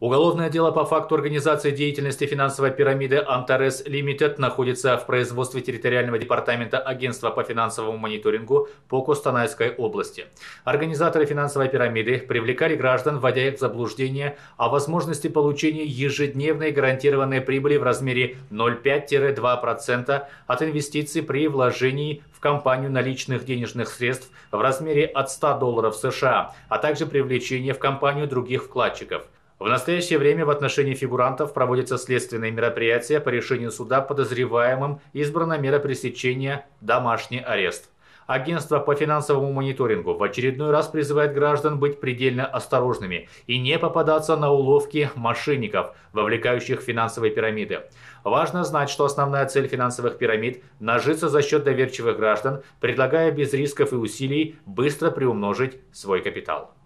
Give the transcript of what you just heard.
Уголовное дело по факту организации деятельности финансовой пирамиды Antares Limited находится в производстве территориального департамента Агентства по финансовому мониторингу по Костанайской области. Организаторы финансовой пирамиды привлекали граждан, вводя их в заблуждение о возможности получения ежедневной гарантированной прибыли в размере 0,5-2% от инвестиций при вложении в компанию наличных денежных средств в размере от $100 США, а также привлечение в компанию других вкладчиков. В настоящее время в отношении фигурантов проводятся следственные мероприятия. По решению суда подозреваемым избрана мера пресечения – домашний арест. Агентство по финансовому мониторингу в очередной раз призывает граждан быть предельно осторожными и не попадаться на уловки мошенников, вовлекающих в финансовые пирамиды. Важно знать, что основная цель финансовых пирамид – нажиться за счет доверчивых граждан, предлагая без рисков и усилий быстро приумножить свой капитал.